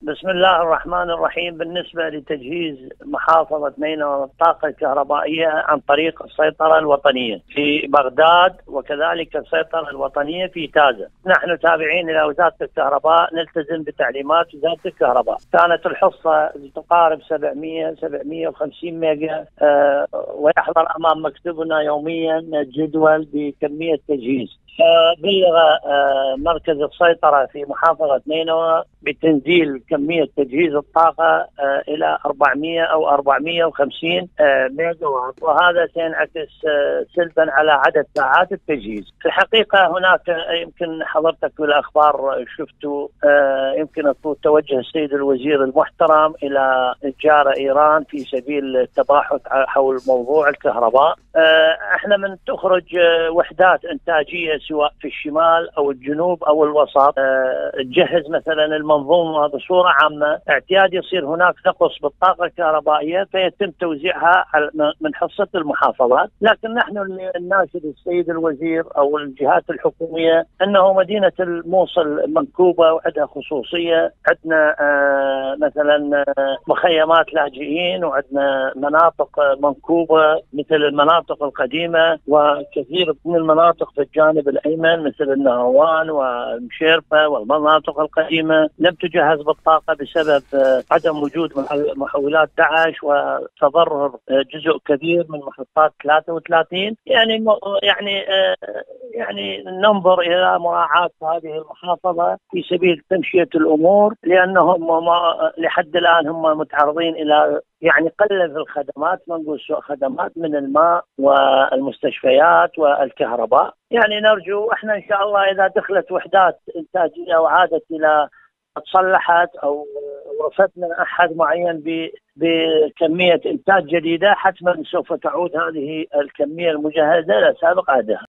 بسم الله الرحمن الرحيم. بالنسبة لتجهيز محافظة نينوى بالطاقة الكهربائية عن طريق السيطرة الوطنية في بغداد وكذلك السيطرة الوطنية في تازة، نحن تابعين إلى وزارة الكهرباء، نلتزم بتعليمات وزارة الكهرباء. كانت الحصة تقارب 750 ميجا، ويحضر أمام مكتبنا يوميا جدول بكمية تجهيز. بلغ مركز السيطرة في محافظة نينوى بتنزيل كمية تجهيز الطاقة إلى 400 أو 450 ميجا واط، وهذا سينعكس سلبا على عدد ساعات التجهيز. في الحقيقة هناك يمكن حضرتك في الأخبار شفتوا، يمكن توجه السيد الوزير المحترم إلى إتجار إيران في سبيل التباحث حول موضوع الكهرباء. احنا من تخرج وحدات إنتاجية سواء في الشمال أو الجنوب أو الوسط، تجهز مثلا المنظومة بصورة عامة، اعتياد يصير هناك نقص بالطاقة الكهربائية فيتم توزيعها من حصة المحافظات. لكن نحن نناشد السيد الوزير أو الجهات الحكومية أنه مدينة الموصل منكوبة وعندها خصوصية، عندنا مثلا مخيمات لاجئين، وعندنا مناطق منكوبة مثل المناطق القديمة، وكثير من المناطق في الجانب الأيمن مثل النهروان والمشيرفة والمناطق القديمة لم تجهز بالطاقة بسبب عدم وجود محولات داعش وتضرر جزء كبير من محطات 33. يعني ننظر إلى مراعاة هذه المحافظة في سبيل تمشية الأمور، لأنهم لحد الآن هم متعرضين إلى قلة في الخدمات، ما نقول سوء خدمات من الماء والمستشفيات والكهرباء. نرجو احنا ان شاء الله اذا دخلت وحدات انتاجيه وعادت الى تصلحت او وصلنا احد معين بكميه انتاج جديده، حتما سوف تعود هذه الكميه المجهزه الى سابق عهدها.